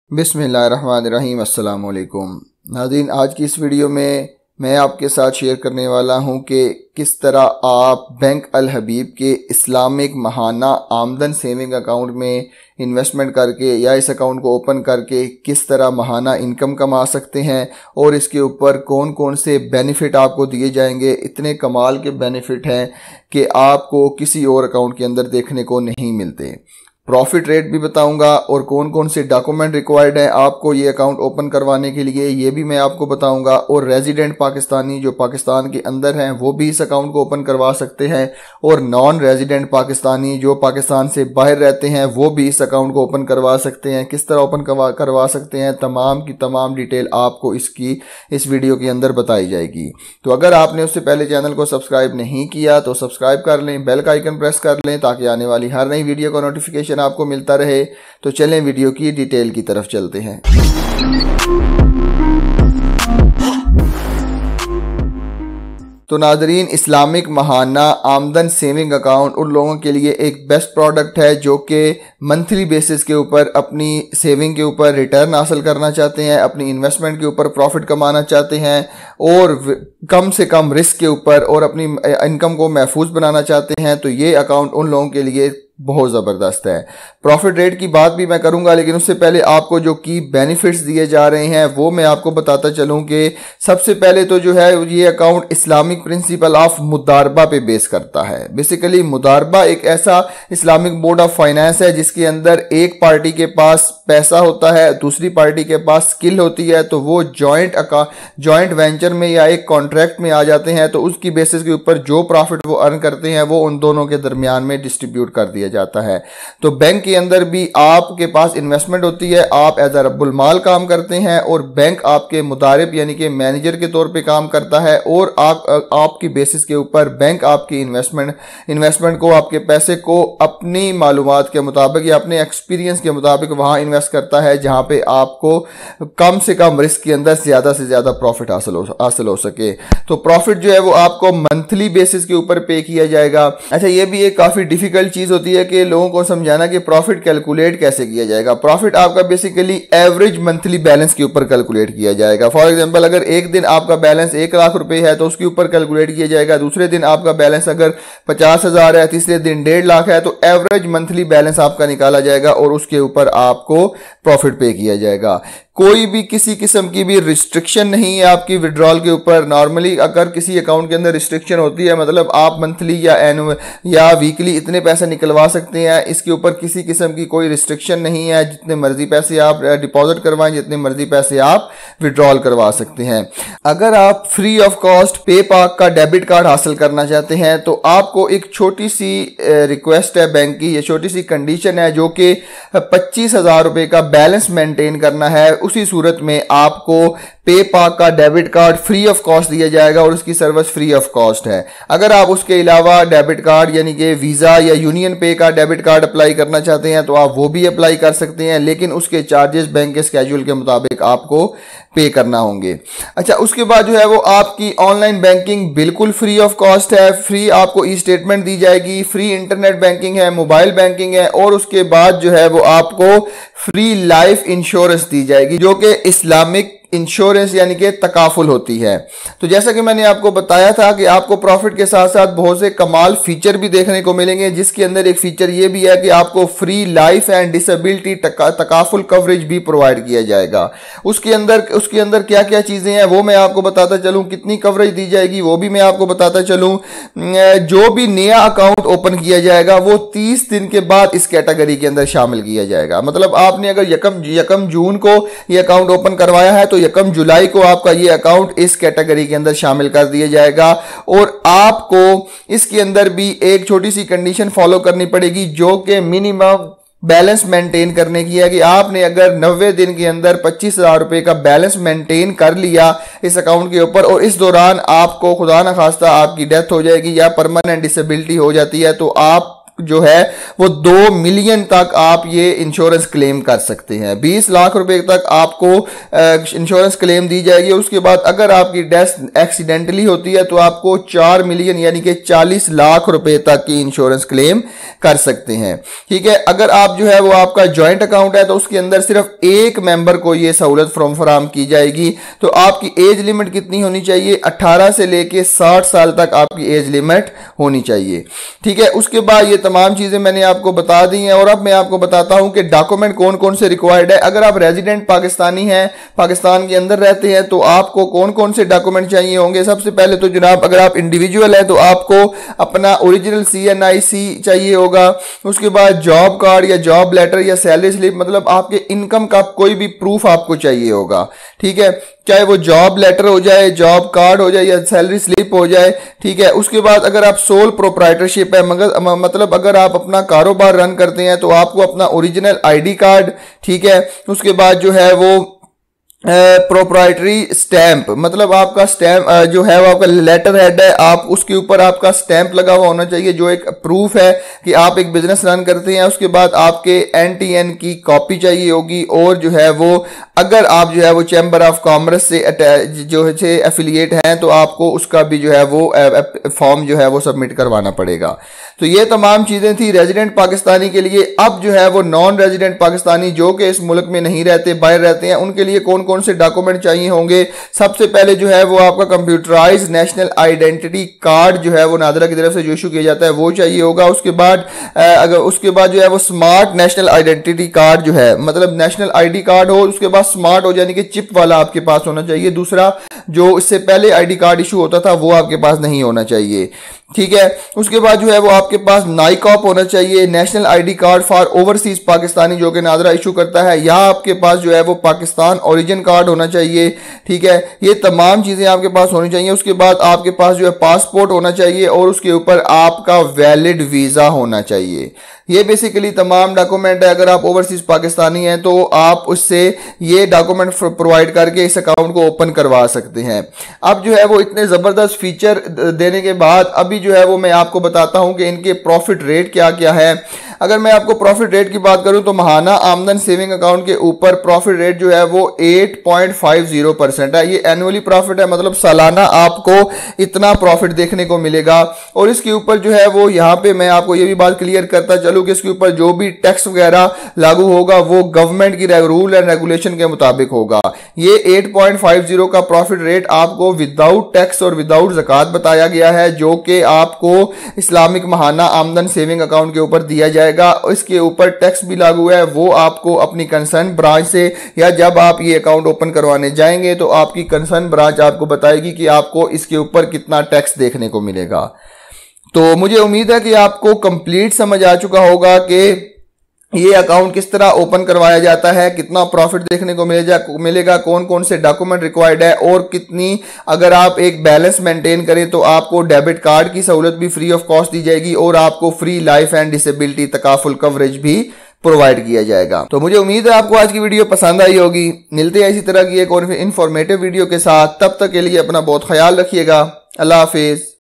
बिस्मिल्लाहिर्रहमानिर्रहीम। अस्सलाम वालेकुम नाज़रीन, आज की इस वीडियो में मैं आपके साथ शेयर करने वाला हूं कि किस तरह आप बैंक अल हबीब के इस्लामिक महाना आमदन सेविंग अकाउंट में इन्वेस्टमेंट करके या इस अकाउंट को ओपन करके किस तरह महाना इनकम कमा सकते हैं और इसके ऊपर कौन कौन से बेनिफिट आपको दिए जाएंगे। इतने कमाल के बेनिफिट हैं कि आपको किसी और अकाउंट के अंदर देखने को नहीं मिलते। प्रॉफिट रेट भी बताऊंगा और कौन कौन से डॉक्यूमेंट रिक्वायर्ड हैं आपको ये अकाउंट ओपन करवाने के लिए, ये भी मैं आपको बताऊंगा। और रेजिडेंट पाकिस्तानी जो पाकिस्तान के अंदर हैं वो भी इस अकाउंट को ओपन करवा सकते हैं, और नॉन रेजिडेंट पाकिस्तानी जो पाकिस्तान से बाहर रहते हैं वो भी इस अकाउंट को ओपन करवा सकते हैं। किस तरह ओपन करवा सकते हैं, तमाम की तमाम डिटेल आपको इस वीडियो के अंदर बताई जाएगी। तो अगर आपने उससे पहले चैनल को सब्सक्राइब नहीं किया तो सब्सक्राइब कर लें, बेल का आइकन प्रेस कर लें ताकि आने वाली हर नई वीडियो का नोटिफिकेशन आपको मिलता रहे। तो चलें वीडियो की डिटेल की तरफ चलते हैं। तो नाजरीन, इस्लामिक महाना आमदन सेविंग अकाउंट उन लोगों के लिए एक बेस्ट प्रोडक्ट है जो कि मंथली बेसिस के ऊपर अपनी सेविंग के ऊपर रिटर्न हासिल करना चाहते हैं, अपनी इन्वेस्टमेंट के ऊपर प्रॉफिट कमाना चाहते हैं और कम से कम रिस्क के ऊपर और अपनी इनकम को महफूज बनाना चाहते हैं। तो ये अकाउंट उन लोगों के लिए बहुत ज़बरदस्त है। प्रॉफिट रेट की बात भी मैं करूंगा, लेकिन उससे पहले आपको जो की बेनिफिट्स दिए जा रहे हैं वो मैं आपको बताता चलूं कि सबसे पहले तो जो है ये अकाउंट इस्लामिक प्रिंसिपल ऑफ मुदारबा पे बेस करता है। बेसिकली मुदारबा एक ऐसा इस्लामिक मोड ऑफ फाइनेंस है जिसके अंदर एक पार्टी के पास पैसा होता है, दूसरी पार्टी के पास स्किल होती है, तो वो जॉइंट वेंचर में या एक कॉन्ट्रैक्ट में आ जाते हैं। तो उसकी बेसिस के ऊपर जो प्रॉफिट वो अर्न करते हैं वो उन दोनों के दरमियान में डिस्ट्रीब्यूट कर दिया जाता है। तो बैंक के अंदर भी आपके पास इन्वेस्टमेंट होती है, आप एज अ रब्बुल माल काम करते हैं और बैंक आपके मुदारिब यानी कि मैनेजर के तौर पे काम करता है, और आपकी बेसिस के ऊपर बैंक आपकी इन्वेस्टमेंट को, आपके पैसे को अपनी मालूमात के मुताबिक या अपने एक्सपीरियंस के मुताबिक वहां इन्वेस्ट करता है जहां पे आपको कम से कम रिस्क के अंदर ज्यादा से ज्यादा प्रॉफिट हासिल हो सके। तो प्रॉफिट जो है वो आपको मंथली बेसिस के ऊपर पे किया जाएगा। अच्छा, ये भी एक काफी डिफिकल्ट चीज होती है कि लोगों को समझाना कि प्रॉफिट कैलकुलेट कैसे किया जाएगा। प्रॉफिट आपका बेसिकली एवरेज मंथली बैलेंस के ऊपर कैलकुलेट किया जाएगा। फॉर एग्जांपल, अगर एक दिन आपका बैलेंस 1 लाख रुपए है तो उसके ऊपर कैलकुलेट किया जाएगा। दूसरे दिन आपका बैलेंस अगर 50,000 है, तीसरे दिन 1.5 लाख है, तो एवरेज मंथली बैलेंस आपका निकाला जाएगा और उसके ऊपर आपको प्रॉफिट पे किया जाएगा। कोई भी किसी किस्म की भी रिस्ट्रिक्शन नहीं है आपकी विड्रॉल के ऊपर। नॉर्मली अगर किसी अकाउंट के अंदर रिस्ट्रिक्शन होती है, मतलब आप मंथली या एनुअल या वीकली इतने पैसे निकलवा सकते हैं, इसके ऊपर किसी किस्म की कोई रिस्ट्रिक्शन नहीं है। जितने मर्जी पैसे आप डिपॉजिट करवाएं, जितने मर्जी पैसे आप विड्रॉल करवा सकते हैं। अगर आप फ्री ऑफ कॉस्ट पेपाल का डेबिट कार्ड हासिल करना चाहते हैं तो आपको एक छोटी सी रिक्वेस्ट है बैंक की, ये छोटी सी कंडीशन है जो कि 25,000 रुपए का बैलेंस मेंटेन करना है। उसी सूरत में आपको पेपाल का debit card free of cost दिया जाएगा और उसकी सर्विस फ्री ऑफ कॉस्ट है। अगर आप उसके अलावा डेबिट कार्ड यानी कि वीजा या यूनियन पे का डेबिट कार्ड अप्लाई करना चाहते हैं तो आप वो भी अप्लाई कर सकते हैं, लेकिन उसके चार्जेस बैंक के स्केड्यूल के मुताबिक आपको पे करना होंगे। अच्छा, उसके बाद जो है वो आपकी ऑनलाइन बैंकिंग बिल्कुल फ्री ऑफ कॉस्ट है। फ्री आपको ई स्टेटमेंट दी जाएगी, फ्री इंटरनेट बैंकिंग है, मोबाइल बैंकिंग है, और उसके बाद जो है वो आपको फ्री लाइफ इंश्योरेंस दी जाएगी जो कि इस्लामिक इंश्योरेंस यानी कि तकाफुल होती है। तो जैसा कि मैंने आपको बताया था कि आपको प्रॉफिट के साथ साथ बहुत से कमाल फीचर भी देखने को मिलेंगे, जिसके अंदर एक फीचर ये भी है कि आपको फ्री लाइफ एंड डिसेबिलिटी तकाफुल कवरेज भी प्रोवाइड किया जाएगा। उसके अंदर क्या क्या चीजें हैं वो मैं आपको बताता चलूं, कितनी कवरेज दी जाएगी वो भी मैं आपको बताता चलूं। जो भी नया अकाउंट ओपन किया जाएगा वो 30 दिन के बाद इस कैटेगरी के अंदर शामिल किया जाएगा। मतलब आपने अगर यकम जून को ये अकाउंट ओपन करवाया है तो 1 जुलाई को आपका ये अकाउंट इस कैटेगरी के अंदर शामिल कर दिया जाएगा। और आपको इसके अंदर भी एक छोटी सी कंडीशन फॉलो करनी पड़ेगी जो कि मिनिमम बैलेंस मेंटेन करने की है कि आपने अगर 90 दिन के अंदर 25,000 रुपए का बैलेंस मेंटेन कर लिया इस अकाउंट के ऊपर, और इस दौरान आपको खुदा न खास्ता आपकी डेथ हो जाएगी या परमानेंट डिसेबिलिटी हो जाती है, तो आप जो है वो 2 मिलियन तक आप ये इंश्योरेंस क्लेम कर सकते हैं। 20 लाख रुपए तक आपको इंश्योरेंस क्लेम दी जाएगी। उसके बाद अगर आपकी डेथ एक्सीडेंटली होती है तो आपको 4 मिलियन यानी कि 40 लाख रुपए तक की इंश्योरेंस क्लेम कर सकते हैं। ठीक है, अगर आप जो है वो आपका ज्वाइंट अकाउंट है तो उसके अंदर सिर्फ एक मेंबर को ये सहूलत फराहम की जाएगी। तो आपकी एज लिमिट कितनी होनी चाहिए? 18 से लेके 60 साल तक आपकी एज लिमिट होनी चाहिए। ठीक है, उसके बाद ये तमाम चीजें मैंने आपको बता दी हैं और अब मैं आपको बताता हूं कि डॉक्यूमेंट कौन कौन से रिक्वायर्ड है। अगर आप रेजिडेंट पाकिस्तानी हैं, पाकिस्तान के अंदर रहते हैं, तो आपको कौन कौन से डॉक्यूमेंट चाहिए होंगे? सबसे पहले तो जनाब अगर आप इंडिविजुअल है तो आपको अपना ओरिजिनल CNIC चाहिए होगा। उसके बाद जॉब कार्ड या जॉब लेटर या सैलरी स्लिप, मतलब आपके इनकम का कोई भी प्रूफ आपको चाहिए होगा। ठीक है, चाहे वो जॉब लेटर हो जाए, जॉब कार्ड हो जाए या सैलरी स्लिप हो जाए। ठीक है, उसके बाद अगर आप सोल प्रोप्राइटरशिप है, मगर मतलब अगर आप अपना कारोबार रन करते हैं तो आपको अपना ओरिजिनल ID कार्ड। ठीक है, उसके बाद जो है वो प्रोप्राइटरी स्टैंप, मतलब आपका स्टैंप जो है वो आपका लेटर हेड है, आप उसके ऊपर आपका स्टैंप लगा हुआ होना चाहिए जो एक प्रूफ है कि आप एक बिजनेस रन करते हैं। उसके बाद आपके NTN की कॉपी चाहिए होगी और जो है वो अगर आप जो है वो चैम्बर ऑफ कॉमर्स से जो है एफिलिएट हैं तो आपको उसका भी जो है वो फॉर्म जो है वो सबमिट करवाना पड़ेगा। तो ये तमाम चीजें थी रेजिडेंट पाकिस्तानी के लिए। अब जो है वो नॉन रेजिडेंट पाकिस्तानी जो कि इस मुल्क में नहीं रहते, बाहर रहते हैं, उनके लिए कौन कौन से डॉक्यूमेंट चाहिए होंगे? सबसे पहले जो है वो आपका कंप्यूटराइज नेशनल आइडेंटिटी कार्ड जो है वो नादरा की तरफ से जो इशू किया जाता है वो चाहिए होगा। उसके बाद जो है वो स्मार्ट नेशनल आइडेंटिटी कार्ड जो है, मतलब नेशनल ID कार्ड हो, उसके बाद स्मार्ट हो यानी कि चिप वाला आपके पास होना चाहिए। दूसरा जो इससे पहले ID कार्ड इशू होता था वो आपके पास नहीं होना चाहिए। ठीक है, उसके बाद जो है वो आपके पास नाइकॉप होना चाहिए, national ID card for overseas Pakistani जो कि नादरा इशू करता है, या आपके पास जो है वो पाकिस्तान ओरिजिन कार्ड होना चाहिए। ठीक है, ये तमाम चीजें आपके पास होनी चाहिए। उसके बाद आपके पास जो है पासपोर्ट होना चाहिए और उसके ऊपर आपका वैलिड वीजा होना चाहिए। ये बेसिकली तमाम डॉक्यूमेंट है। अगर आप ओवरसीज पाकिस्तानी हैं तो आप उससे ये डॉक्यूमेंट प्रोवाइड करके इस अकाउंट को ओपन करवा सकते हैं। अब जो है वो इतने ज़बरदस्त फीचर देने के बाद अभी जो है वो मैं आपको बताता हूं कि इनके प्रॉफिट रेट क्या क्या है। अगर मैं आपको प्रॉफिट रेट की बात करूं तो महाना आमदन सेविंग अकाउंट के ऊपर प्रॉफिट रेट जो है वो 8.50% है। ये एनुअली प्रॉफिट है, मतलब सालाना आपको इतना प्रॉफिट देखने को मिलेगा। और इसके ऊपर जो है वो यहाँ पे मैं आपको ये भी बात क्लियर करता चलूं कि इसके ऊपर जो भी टैक्स वगैरह लागू होगा वो गवर्नमेंट की रूल एंड रेगुलेशन के मुताबिक होगा। ये 8.50 का प्रॉफिट रेट आपको विदाउट टैक्स और विदाउट ज़कात बताया गया है, जो कि आपको इस्लामिक महाना आमदन सेविंग अकाउंट के ऊपर दिया जाएगा। इसके ऊपर टैक्स भी लागू है, वो आपको अपनी कंसर्न ब्रांच से या जब आप ये अकाउंट ओपन करवाने जाएंगे तो आपकी कंसर्न ब्रांच आपको बताएगी कि आपको इसके ऊपर कितना टैक्स देखने को मिलेगा। तो मुझे उम्मीद है कि आपको कंप्लीट समझ आ चुका होगा कि ये अकाउंट किस तरह ओपन करवाया जाता है, कितना प्रॉफिट देखने को मिलेगा, कौन कौन से डॉक्यूमेंट रिक्वायर्ड है और कितनी, अगर आप एक बैलेंस मेंटेन करें तो आपको डेबिट कार्ड की सहूलत भी फ्री ऑफ कॉस्ट दी जाएगी और आपको फ्री लाइफ एंड डिसेबिलिटी तकाफुल कवरेज भी प्रोवाइड किया जाएगा। तो मुझे उम्मीद है आपको आज की वीडियो पसंद आई होगी। मिलते हैं इसी तरह की एक और इन्फॉर्मेटिव वीडियो के साथ, तब तक के लिए अपना बहुत ख्याल रखिएगा। अल्लाह हाफिज।